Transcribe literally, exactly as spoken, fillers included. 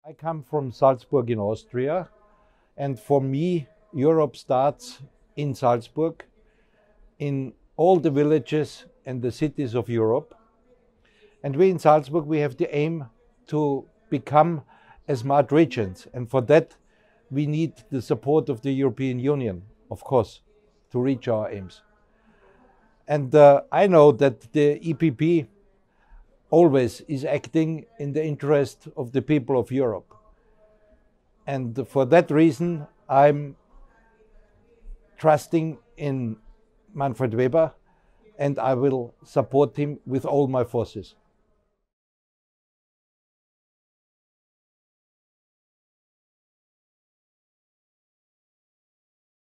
I come from Salzburg in Austria, and for me, Europe starts in Salzburg, in all the villages and the cities of Europe. And we in Salzburg, we have the aim to become a smart regions. And for that, we need the support of the European Union, of course, to reach our aims. And uh, I know that the E P P always is acting in the interest of the people of Europe. And for that reason, I'm trusting in Manfred Weber, and I will support him with all my forces.